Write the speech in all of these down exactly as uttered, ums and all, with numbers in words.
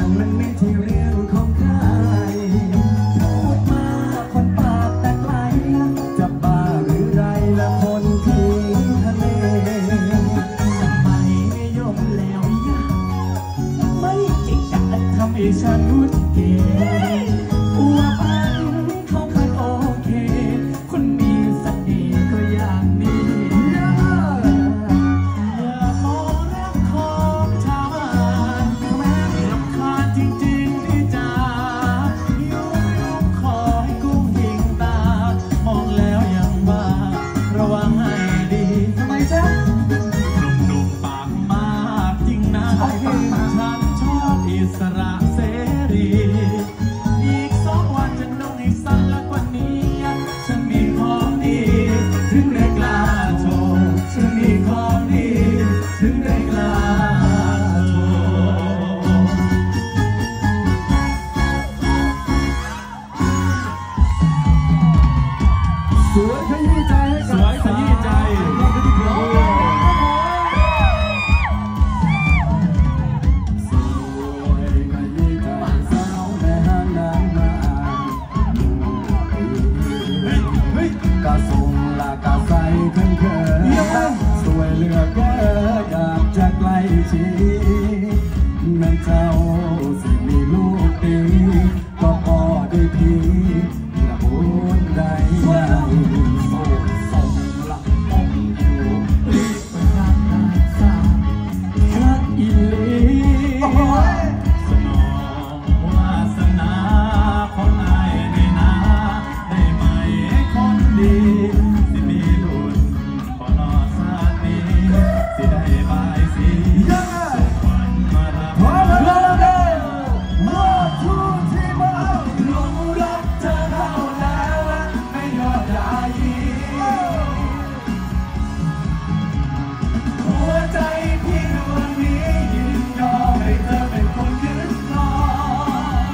มันไม่ใช่เรื่องของใครพูดมาคนปากแต่ไกลจะบ้าหรือไรละคนที่ทะเลทำไมไม่ยอมแล้วยะไม่เก่งกะทำให้ฉันวุ่นเกว่าปันเขาคันโอเคคนมีเสน่ห์ก็อย่างนี้อย่ามองรักของชาวบ้านแม้รำคาญจริงๆที่จ๋ายุ่งยุ่งคอยกุ้งยิงตามองแล้วยังว่าระวังให้ดีทำไมจ๊ะหนุ่มๆปากมากจริงนะฉันชอบอิสระเสรีอีกสองวันจะนุ่งให้สั้นและกว่านี้ฉันมีของดีถึงได้กล้าโชว์ฉันมีของดีถึงได้กล้าโชว์สวยขยี้ใจให้กับสวยขยี้ใจกะส่งละกะใส่ขึ้นเขินสวยเหลือเกินอยากจะใกล้ชิดแม่เจ้าสิมีลูกดีก็พอได้พีละบุญใดใดส่งละมองอยู่รีบไปทางด้านซ้ายคักอีลีสนองวาสนาของนายในนาได้ไหมคนดีสิมีบุญพอนอชาตินี้สิได้บายสีสุขวันมารับพร้อมแล้วเด้อว่าทุกที่มาหลงรักเธอเข้าแล้วไม่ยอดยายีหัวใจพี่ดวงนี้ยินยอมให้เธอเป็นคนยึดครอง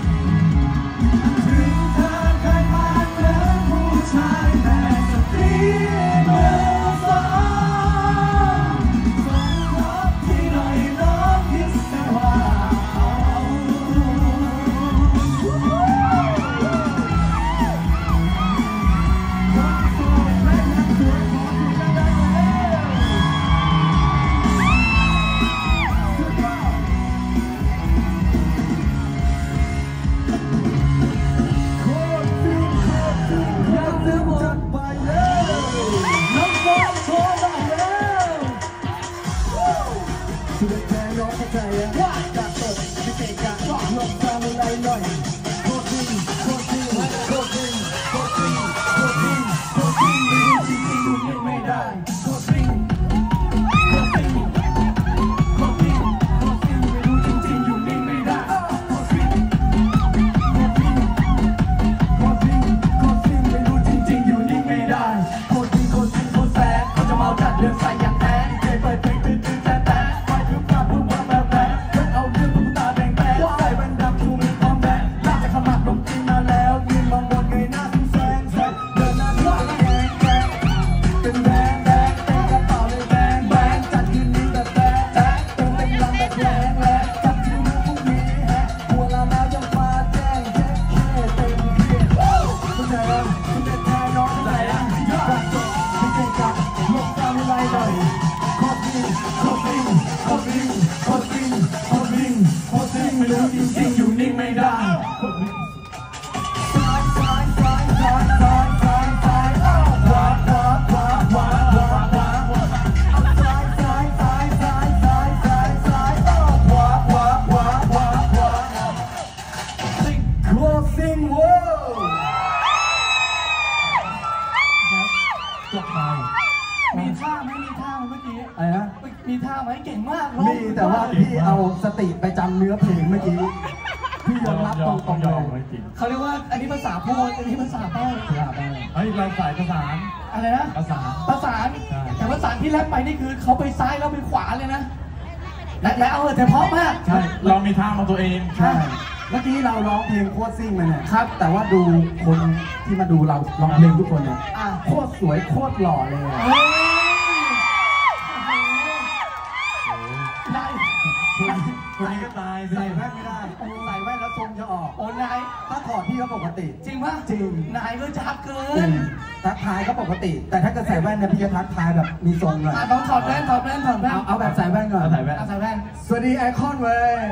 ถึงเธอเคยผ่านเดินผู้ชายแต่สตรีเมืองสองสงรับที่หน่อยน้องคิดแต่ว่าเอาคนโสดและยังสวยขออยู่กันได้แล้วสุดยอดโคตรฟินโคตรฟินอยากจะจัดไปเลยน้องฟ้าโชว์ได้แล้วสุดแท้น้องเข้าใจอะว่าจะตกไม่เก่งกะลองทำอะไรหน่อยโคตรฟินโคตรฟินโคตรฟินโคตรฟินโคตรฟินโคตรฟินไม่รู้จริงๆดูไม่ได้โคตรฟินโคตรฟินโคตรฟินโคตรฟินไม่รู้จริงๆอยู่นิ่งไม่ได้โคตรฟินโคตรฟินโคตรฟินโคตรฟินไม่รู้จริงๆอยู่นิ่งไม่ได้โคตรฟินโคตรฟินโคตรแสบเขาจะเมาจัดเรื่องใส่อย่างแท้เจเปิดเพลงตื่นตื่นแต่แต่ไฟทุกตาพุ่งว่าแบบแผลเลิกเอาเรื่องตุ๊กตาแดงแผลใส่แว่นดำชูมือพร้อมแบกลากจากขมับลงตีนมาแล้วยืนมองบนเงยหน้าถึงแสงแสงเดินหน้าทุกแดงแดงเป็นแดงแดงเต็มกระเป๋าเลยแดงแดงจัดคืนนี้แบบแดงแดงเติมเต็มลำแบบแรงแรงจับที่มือพรุ่งนี้แฮะหัวลาแล้วยังมาแจ้งแค่แค่เต็มเพียงคุณใจอ่ะคุณเด็ดแทนน้องใจอ่ะยอดไม่เก่งกับลงตามอะไรหน่อยโคตรฟินโคตรฟินโคตรฟินโคตรฟินโคตรฟินโคตรฟินไม่รู้จริงๆอยู่นิ่งไม่ได้ซ้ายซ้ายซ้ายซ้ายซ้ายซ้ายซ้ายขวาขวาขวาขวาขวาขวาซ้ายซ้ายซ้ายซ้ายซ้ายซ้ายซ้ายขวาขวาขวาขวาขวาโคตรฟินเว้ยจบไปมีท่าไหมมีท่าไหมเมื่อกี้อะไรนะมีท่าไหมเก่งมากมีแต่ว่าพี่เอาสติไปจำเนื้อเพลงเมื่อกี้พี่ยอมรับตรงๆเลยเขาเรียกว่าอันนี้ภาษาพูดอันนี้ภาษาใต้ภาษาใต้เฮ้ยเราสายภาษาอะไรนะภาษาภาษาแต่ภาษาที่แรปไปนี่คือเขาไปซ้ายแล้วไปขวาเลยนะและและเอาแต่เพราะมากใช่เรามีท่ามาตัวเองใช่เมื่อกี้เราร้องเพลงโคตรซิ่งเลยเนี่ยครับแต่ว่าดูคนที่มาดูเราร้องเพลงทุกคนเนี่ยโคตรสวยโคตรหล่อเลยได้ได้ก็ตายายใส่แว่นไม่ได้ใส่แว่นแล้วทรงจะออกโอ้นายถ้าถอดพี่ก็ปกติจริงปะจริงนายก็ชักเกินทักทายก็ปกติแต่ถ้าเกิดใส่แว่นเนี่ยพี่จะทักทายแบบมีทรงเลยต้องถอดแว่นถอดแว่นถอดแว่นเอาแบบใส่แว่นก่อนใส่แว่นใส่แว่นสวัสดีไอคอนเว้ย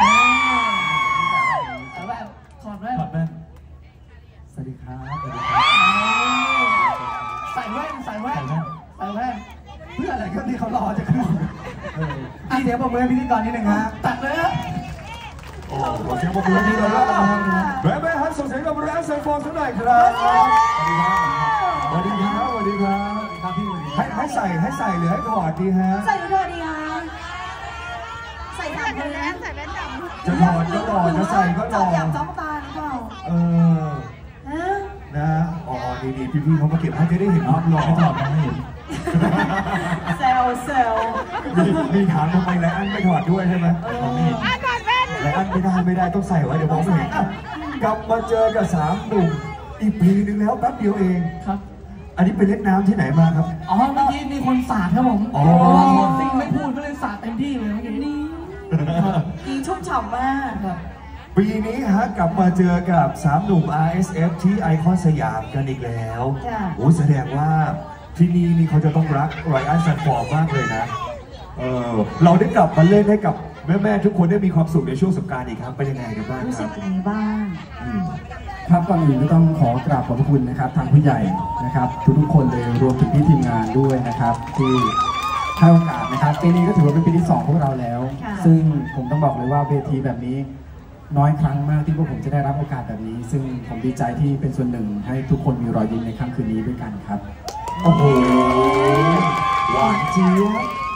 ใส่แว่นถอดแว่นถอดแว่นสวัสดีครับสวัสดีครับใส่แว่นใส่แว่นใส่แว่นเพื่ออะไรก็ที่เขารอจะขึ้นพี่เดี๋ยวผมเมื่อพิธีกรนิดหนึ่งฮะตัดเลยฮะโอ้ขอเสียงปรบมือที่เราเล่ากันนะแม่แม่ฮันส่งเสียงกับแรนเซอร์ฟอร์สักหน่อยครับสวัสดีครับสวัสดีครับครับพี่ให้ให้ใส่ให้ใส่หรือให้ถอดดีฮะใส่หรือถอดดีฮะใส่สามคนนะใส่แว่นดำจะถอดก็ถอดจะใส่ก็ถอดอยากจ้องตาหรือเปล่าเออนะอ๋อดีๆพี่ๆเขามาเก็บให้จะได้เห็นภาพหล่อไม่ถอดไม่เห็นเซลเซลมีมีถามทำไมไลอ้อนไม่ถอดด้วยใช่ไหมไม่เห็นถอดแว่นไลอ้อนไม่ได้ไม่ได้ต้องใส่ไว้เดี๋ยวมองไม่เห็นกลับมาเจอกับสามหนุ่มอีกปีนึงแล้วแป๊บเดียวเองครับอันนี้ไปเล่นน้ำที่ไหนมาครับอ๋อเมื่อกี้มีคนสาดครับผมอ๋อซิงไม่พูดก็เลยสาดเต็มที่เลยเมื่อกี้นี่ดีชุ่มฉ่ำมากปีนี้ฮะกลับมาเจอกับสามหนุ่ม อาร์ เอส เอฟ ที่ไอคอนสยามกันอีกแล้วโอ้แสดงว่าที่นี่นี่เขาจะต้องรักไรอันซันฟอร์มากเลยนะเออเราได้กลับมาเล่นให้กับแม่ๆทุกคนได้มีความสุขในช่วงสงกรานต์อีกครั้งเป็นยังไงกันบ้างรู้สึกยังไงบ้างครับก่อนอื่นก็ต้องขอกราบขอบพระคุณนะครับทางผู้ใหญ่นะครับทุกๆคนเลยรวมถึงพี่ทีมงานด้วยนะครับที่ให้โอกาสนะครับปีนี้ก็ถือว่าเป็นปีที่สองพวกเราแล้วซึ่งผมต้องบอกเลยว่าเวทีแบบนี้น้อยครั้งมากที่พวกผมจะได้รับโอกาสแบบนี้ซึ่งผมดีใจที่เป็นส่วนหนึ่งให้ทุกคนมีรอยยิ้มในค่ำคืนนี้ด้วยกันครับโอ้โหหวานเจี๊ยบ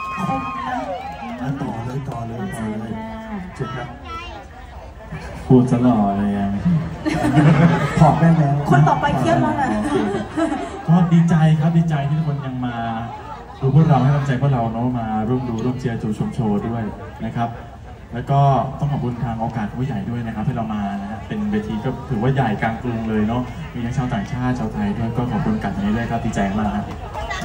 ต่อเลยต่อเลยต่อเลยจุดครับพูดซะหล่อเลยยังถอดแว่นแล้วคนต่อไปเทียบแล้วนะก็ดีใจครับดีใจที่ทุกคนยังมาดูพวกเราให้กำลังใจพวกเราเนาะมาร่วมดูร่วมเชียร์จูชมโชว์ด้วยนะครับแล้วก็ต้องขอบคุณทางโอกาสผู้ใหญ่ด้วยนะครับที่เรามานะฮะเป็นเวทีก็ถือว่าใหญ่กลางกรุงเลยเนาะมีทั้งชาวต่างชาติชาวไทยด้วยก็ขอบคุณกันนี้ด้วยครับดีใจมากครับ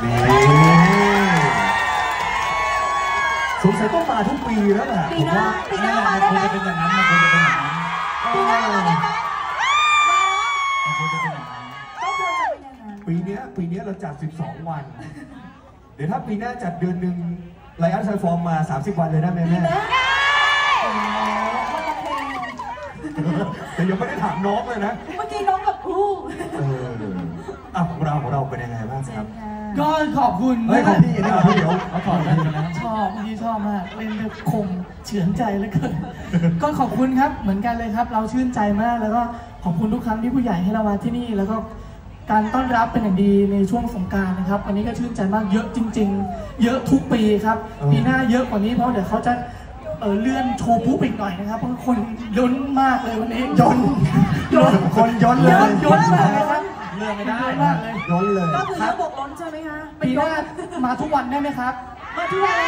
สงสัยต้องมาทุกปีแล้วแหละปีหน้าปีหน้ามาได้ไหมควรจะเป็นอย่างนั้นมันควรจะเป็นอย่างนั้นปีหน้ามาได้ไหมมันควรจะเป็นอย่างนั้นก็ควรจะเป็นอย่างนั้นปีนี้ปีนี้เราจัดสิบสองวันเดี๋ยวถ้าปีหน้าจัดเดือนหนึ่งไลอ้อนซันฟอร์มมาสามสิบวันเลยได้ไหมแม่แต่ยังไม่ได้ถามน้องเลยนะเมื่อกี้น้องกับครูเอออ่ะของเราของเราเป็นยังไงบ้างครับก็ขอบคุณไม่ของพี่นะพี่เดี๋ยวเขาถอดกันนะชอบพี่ชอบมากเล่นแบบคมเฉือนใจเหลือเกินก็ขอบคุณครับเหมือนกันเลยครับเราชื่นใจมากแล้วก็ขอบคุณทุกครั้งที่ผู้ใหญ่ให้เรามาที่นี่แล้วก็การต้อนรับเป็นอย่างดีในช่วงสงกรานต์นะครับวันนี้ก็ชื่นใจมากเยอะจริงๆเยอะทุกปีครับปีหน้าเยอะกว่านี้เพราะเดี๋ยวเขาจะเออเลื่อนโชว์ปุ๊บอีกหน่อยนะครับเพราะคนย้นมากเลยวันนี้ย้นย้นคนย้นเลยย้นมากเลยครับเลื่อนไม่ได้มากเลยย้นเลยก็คือระบบล้นใช่ไหมคะปีหน้ามาทุกวันได้ไหมครับมาทุกวัน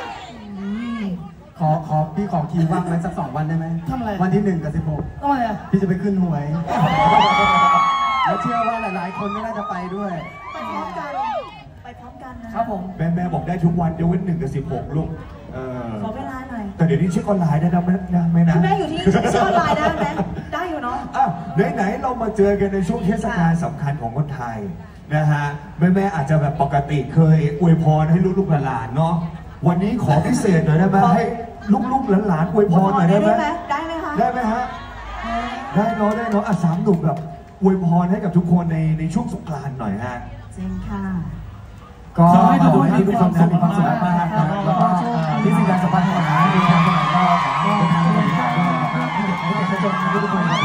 ขอขอพี่ขอคิวว่างไว้สักสองวันได้ไหมทำอะไรวันที่หนึ่งกับสิบหกทำไมอ่ะพี่จะไปขึ้นหวยแล้วเชื่อว่าหลายๆคนก็น่าจะไปด้วยไปพร้อมกันไปพร้อมกันนะครับผมแม่แม่บอกได้ทุกวันยกเว้นหนึ่งกับสิบหกลูกขอเวลาหน่อยแต่เดี๋ยวนี้เช็คออนไลน์ได้นะไม่นะไม่นะคุณแม่อยู่ที่เช็คออนไลน์ได้ไหมได้อยู่เนาะอ่ะไหนๆเรามาเจอกันในช่วงเทศกาลสำคัญของคนไทยนะฮะแม่แม่อาจจะแบบปกติเคยอวยพรให้ลูกๆหลานๆเนาะวันนี้ขอพิเศษหน่อยได้ไหมให้ลูกๆหลานๆอวยพรหน่อยได้ไหมได้ไหมคะได้ไหมฮะได้เนาะได้เนาะอ่ะสามหนุ่มแบบอวยพรให้กับทุกคนในในช่วงสงกรานต์หน่อยฮะจริงค่ะก็ขอให้ทุกคนมีความสุขมีความสุขมากๆนะครับแล้วก็ที่สิ่งใดสำคัญที่สุดนะดีทางสมัยก็ของเป็นทางที่ดีก็ให้เด็กให้เด็กให้จนทุกคนครับ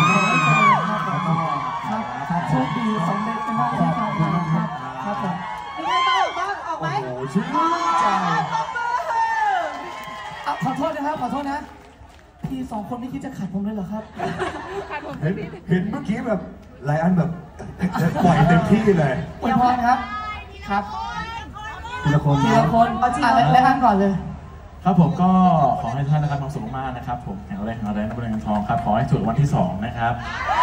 ครับโชคดีสำเร็จนะครับครับครับผมมีใครมาออกบ้างออกไหมโอ้ชื่นใจขอโทษนะครับขอโทษนะพี่สองคนไม่คิดจะขัดผมเลยเหรอครับเห็นเห็นเมื่อกี้แบบไลอ้อนแบบปล่อยเต็มที่เลยอวยพรครับครับทีละคนทีละคนอะไรไลอ้อนก่อนเลยครับผมก็ขอให้ท่านนะครับความสุขมากนะครับผมแข็งแรงแข็งแรงนับเป็นเงินทองครับขอให้ถูกวันที่สองนะครับ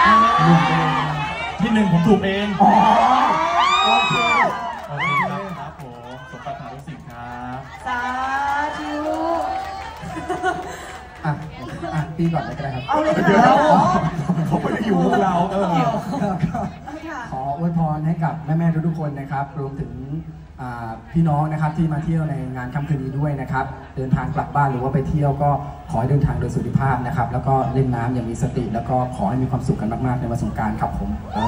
ที่หนึ่งผมถูกเองโอเคโอเคครับผมสมปรารถนาทุกสิ่งครับสาธุอ่ะอ่ะปีก่อนเลยก็ได้ครับเอาเลยเดี๋ยวค่ะเขาไม่ได้อยู่กับเราเออขออวยพรให้กับแม่ๆทุกๆคนนะครับรวมถึงอ่าพี่น้องนะครับที่มาเที่ยวในงานค่ำคืนนี้ด้วยนะครับเดินทางกลับบ้านหรือว่าไปเที่ยวก็ขอให้เดินทางโดยสุขภาพนะครับแล้วก็เล่นน้ำอย่างมีสติ แล้วก็ขอให้มีความสุขกันมากๆในวันสงกรานต์ครับผม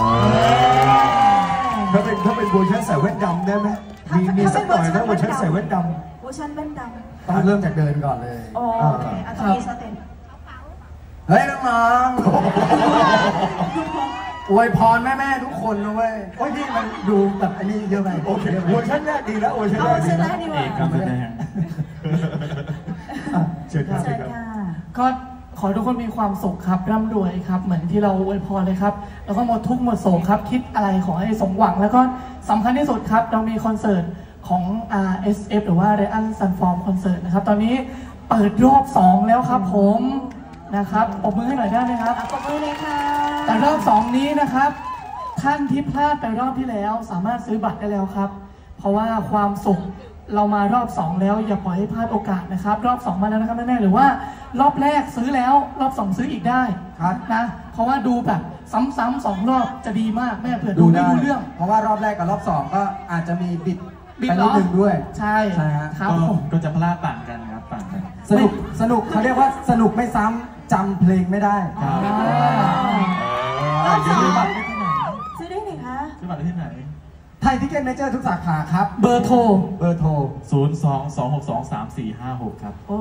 ถ้าเป็นถ้าเป็นเวอร์ชันใส่แว่นดำได้ไหมมีมีสักหน่อยนะเวอร์ชันใส่แว่นดเวอร์ชันแว่นดต้องเริ่มจากเดินก่อนเลยำโอเคอันนี้สเต็ปเฮ้ยน้องๆอวยพรแม่ๆทุกคนนะเว้ยโอ้ยนี่มันดูแบบอันนี้เยอะไปำโอเคเวอร์ชันแรกดีแล้วเวอร์ชันเอาแรกเวอร์ดีชันแรนะกดีกเอว่ากการแสดงอ่ะเชิญครับเชิเชิญญครับค่ะก็ขอให้ทุกคนมีความสุขครับร่ำรวยครับเหมือนที่เราอวยพรเลยครับแล้วก็หมดทุกข์หมดโศกครับคิดอะไรขอให้สมหวังแล้วก็สำคัญที่สุดครับเรามีคอนเสิร์ตของ อาร์ เอส เอฟ หรือว่า Ryan Sunform Concert นะครับตอนนี้เปิดรอบสองแล้วครับผมนะครับปรบมือให้หน่อยได้ไหมครับอ่ะปรบมือเลยค่ะแต่รอบสองนี้นะครับท่านที่พลาดไปรอบที่แล้วสามารถซื้อบัตรได้แล้วครับเพราะว่าความสุขเรามารอบสองแล้วอย่าปล่อยให้พลาดโอกาสนะครับรอบสองมาแล้วนะครับแม่ๆหรือว่ารอบแรกซื้อแล้วรอบสองซื้ออีกได้ครับนะเพราะว่าดูแบบซ้ำๆสองรอบจะดีมากแม่เผื่อดูไม่รู้เรื่องเพราะว่ารอบแรกกับรอบสองก็อาจจะมีบิดบิดไปเหรนิอดนึงด้วยใช่ใช่ฮะครับก็ผมก็จะพลาดต่างกันครับต่างกันสนุกสนุกเขาเรียกว่าสนุกไม่ซ้ำจำเพลงไม่ได้อ่ารอบสองซื้อบัตรได้ที่ไหนซื้อได้ไหนคะซื้อบัตรได้ที่ไหนไทยทิเก็ตเมเจอร์ทุกสาขาครับเบอร์โทรเบอร์โทรศูนย์ สอง สอง หก สอง สาม สี่ ห้า หก ครับโอ้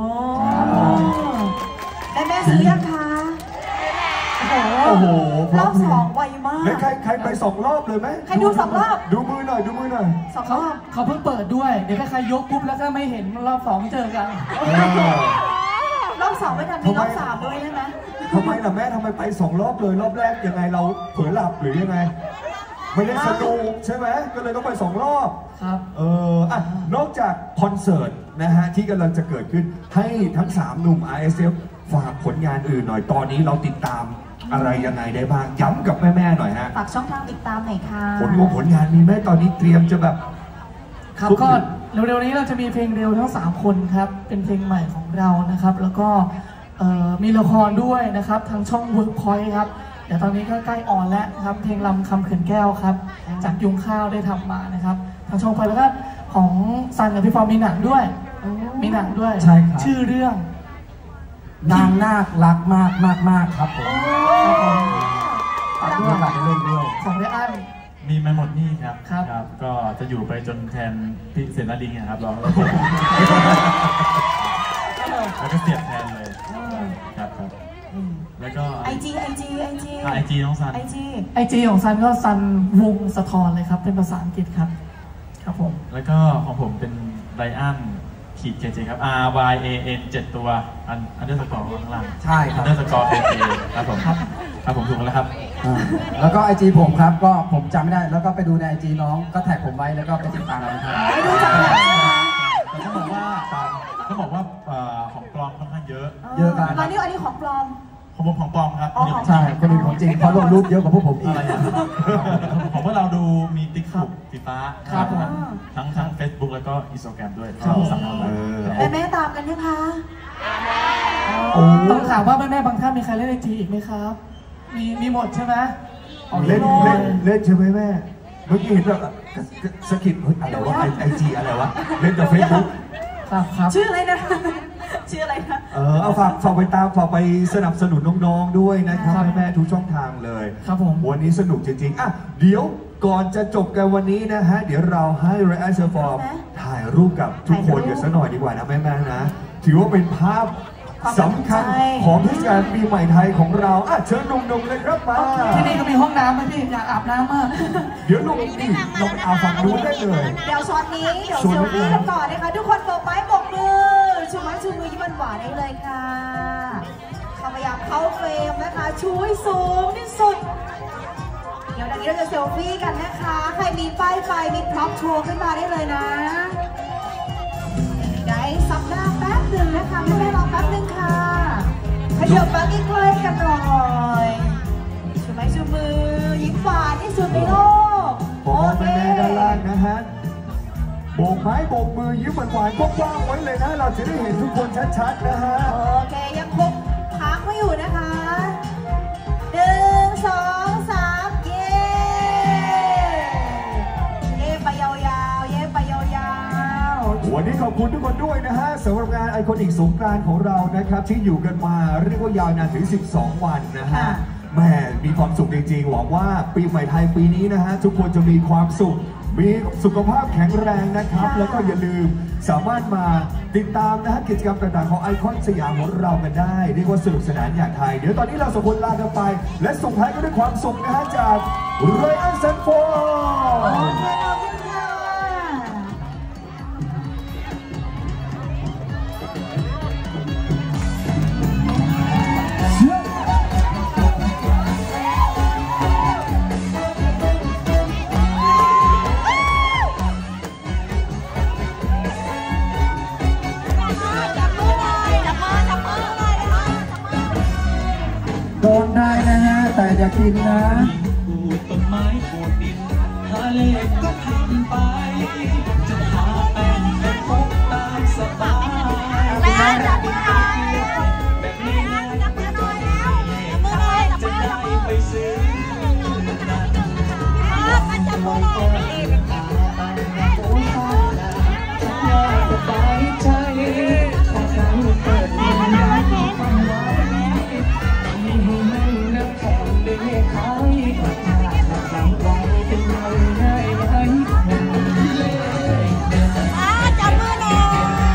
แม่แม่ซื้อยังคะโอ้โอ้โหโหรอบสองไวมากแล้วใครใครไปสองรอบเลยไหมใครดูสองรอบดูมือหน่อยดูมือหน่อยสองรเขาอบเขาเพิ่งเปิดด้วยเดี๋ยวถ้าใครยกปุ๊บแล้วก็ไม่เห็นรอบสองเจอกันรอบสองไม่ทันมีรอบสามด้วยได้ไหมทำไมล่ะแม่ทำไมไปสองรอบเลยรอบแรกยังไงเราเผลอหลับหรือยังไงไม่ได้สนุกใช่ไหมก็เลยต้องไปสองรอบครับเอออ่ะนอกจากคอนเสิร์ตนะฮะที่กำลังจะเกิดขึ้นให้ทั้งสามหนุ่ม อาร์ เอส เอฟ ฝากผลงานอื่นหน่อยตอนนี้เราติดตามอะไรยังไงได้บ้างย้ำกับแม่ๆหน่อยฮะฝากช่องทางติดตามหน่อยค่ะผลงานผลงานมีไหมตอนนี้เตรียมจะแบบครับก็เร็วๆนี้เราจะมีเพลงเร็วทั้งสามคนครับเป็นเพลงใหม่ของเรานะครับแล้วก็เอ่อมีละครด้วยนะครับทางช่อง Workpoint ครับเดี๋ยวตอนนี้ก็ใกล้ออนแล้วนะครับเพลงลำคำเขื่อนแก้วครับจากยุงข้าวได้ทำมานะครับทางช่องไปแล้วก็ของซันกับพี่ฟอร์มมีหนังด้วยมีหนังด้วยใช่ครับชื่อเรื่องนางนาครักมากมากมากครับผมฝากมีด้วโอย กาสได้เล่นด้วยของไรอันมีมาหมดนี่ครับครับก็จะอยู่ไปจนแทนพี่เซนาลิงนะครับเราแล้วก็เสียบแทนเลยครับครับแล้วก็ไอจีไอจีไอจีไอจีน้องซันไอจีไอจีของซันก็ซันวงสะทอนเลยครับเป็นภาษาอังกฤษครับครับผมแล้วก็ของผมเป็นไรอันขีดเคจครับ R Y A N เจ็ดตัวอันอันเดอร์สกอร์ข้างล่างใช่คอัรันบเดอร์สกอร์เคจครับผมครับครับผมถูกแล้วครับอ่าแล้วก็ไอจีผมครับก็ผมจำไม่ได้แล้วก็ไปดูในไอจีน้องก็แท็กผมไว้แล้วก็ไปติดตามเราครับไปดูจากไหนคะแต่ต้องบอกว่าต้องบอกว่าเอ่อของปลอมค่อนข้างเยอะเยอะกันตอนนี้อันนี้ของปลอมของผมของปลอมครับอ๋อของใช่คนอื่นของจริงเขาลงรูปเยอะกว่าพวกผมอีกอะไรอ่ะของพวกเราดูมีติ๊กถูกสีฟ้าครับผมทั้งทั้ง Facebook แล้วก็ Instagram ด้วยครับสั่งเอาไปแม่แม่ตามกันนะคะโอ้ต้องถามว่าแม่ๆบางท่านมีใครเล่นไอจีอีกไหมครับ มีมีหมดใช่ไหมอ๋อเล่นมีหมดเล่นเล่นใช่ไหมแม่เมื่อกี้เห็นแบบสะกิดเฮ้ยอะไรวะไอจีอะไรวะเล่นแต่เฟซบุ๊กครับครับชื่ออะไรนะ ชื่ออะไรนะเออเอาฝากฝากไปตามฝากไปสนับสนุนน้องๆด้วยนะครับแม่ๆทุกช่องทางเลยครับผมวันนี้สนุกจริงๆอ่ะเดี๋ยวก่อนจะจบกันวันนี้นะฮะ เดี๋ยวเราให้ไรอันเซอร์ฟอร์มถ่ายรูปกับทุกคนกันสักหน่อยดีกว่านะแม่ๆนะ ถือว่าเป็นภาพสำคัญของเทศกาลปีใหม่ไทยของเราอ่ะเชิญหนุ่มๆเลยครับมาที่นี่ก็มีห้องน้ำไหมพี่อยากอาบน้ำมากเดี๋ยวลุงนี่ลงเอาฝั่งนู้นได้เลยเดี๋ยวช็อตนี้เดี๋ยวชวนเซลไว้ฟี่ก่อนกันก่อนนะคะ ทุกคนโบกไม้โบกมือชูไม้ชูมือยิ้มหวานๆได้เลยค่ะเข้าพยายามเข้าเฟรมนะคะชูให้สูงที่สุด เดี๋ยวดังนี้เราจะเซลฟี่กันนะคะ ใครมีป้ายไฟมีพร็อพโชว์ขึ้นมาได้เลยนะได้ซับหน้าแป๊บหนึ่งนะคะแม่แม่รอแป๊บหนึ่งค่ะขยับมาใกล้ๆกันหน่อยชูไม้ชูมือยิ้มหวานที่สุดในโลกโบกแม่ๆด้านล่างนะฮะโบกไม้โบกมือยิ้มหวานๆกว้างๆไว้เลยนะ เราจะได้เห็นทุกคนชัดๆนะฮะโอเคยังคงค้างไว้อยู่ด้วยนะฮะสำหรับงานไอคอนิกสงกรานต์ของเรานะครับที่อยู่กันมาเรียกว่ายาวนานถึงสิบสองวันนะฮะแหมมีความสุขจริงๆหวังว่าปีใหม่ไทยปีนี้นะฮะทุกคนจะมีความสุขมีสุขภาพแข็งแรงนะครับแล้วก็อย่าลืมสามารถมาติดตามนะฮะกิจกรรมต่างๆของไอคอนสยามของเรากันได้เรียกว่าสนุกสนานอย่างไทยเดี๋ยวตอนนี้เราสองคนลากันไปและส่งท้ายกันด้วยความสุขนะฮะจากไรอันเซนโฟโดนได้นะฮะแต่อย่ากินนะปลูกต้นไม้ปลูกดินหาเลขก็ทำไปจะหาแป้งแป้งพกตามสบายแบบนี้จะได้ไปซื้อจะมองก็ได้ตาตาโอ้ยสบายใจถ้าฉันเปิดเผยฟังไว้มีให้นั่งนับแข่งเด็กขายก็จะทำไว้เป็นไงได้ไหมจับมือหน่อย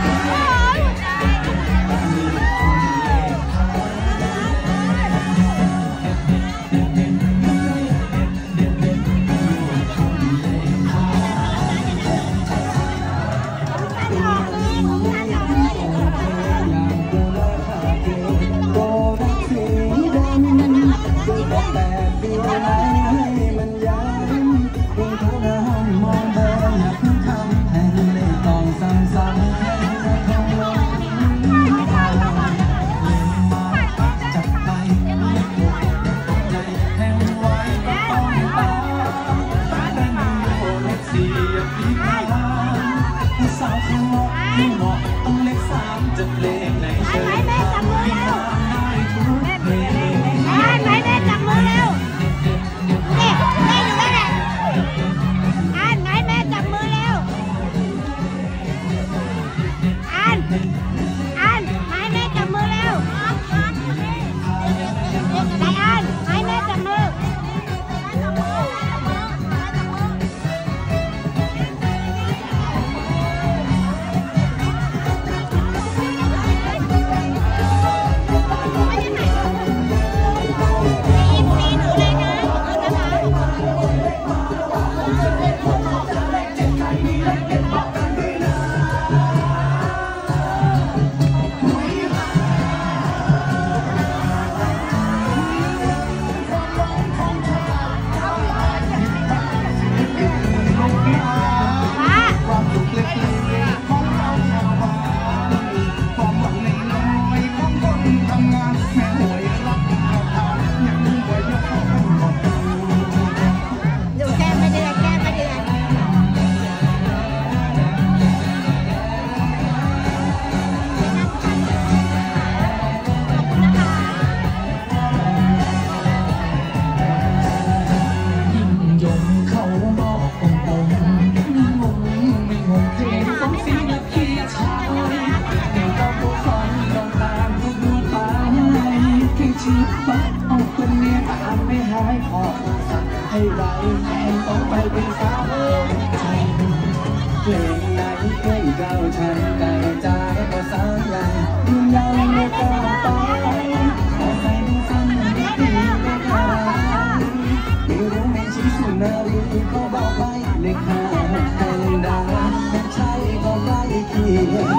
ให้ไรให้ต้องไปเป็นสาวใจเพลงไหนเพลงเก่าฉันได้ใจก็สางอย่างยืนยันไม่กล้าไปขอใส่ดูซ้ำไม่ดีไม่กล้าไม่รู้ไม่ชี้สุนารีก็บอกไปเลขห้าให้ดังไม่ใช่ก็ใกล้เคียง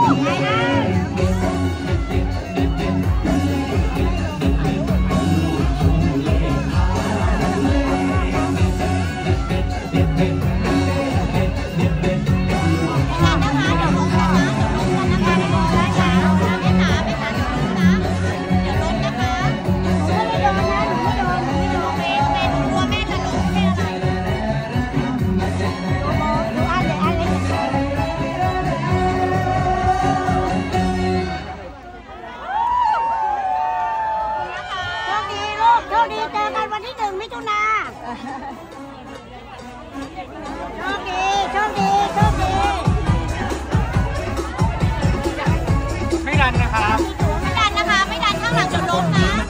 โชคดีโชคดีโชคดีดันนะครับไม่ดันนะคะ ไม่ดันข้างหลังจะล้มนะ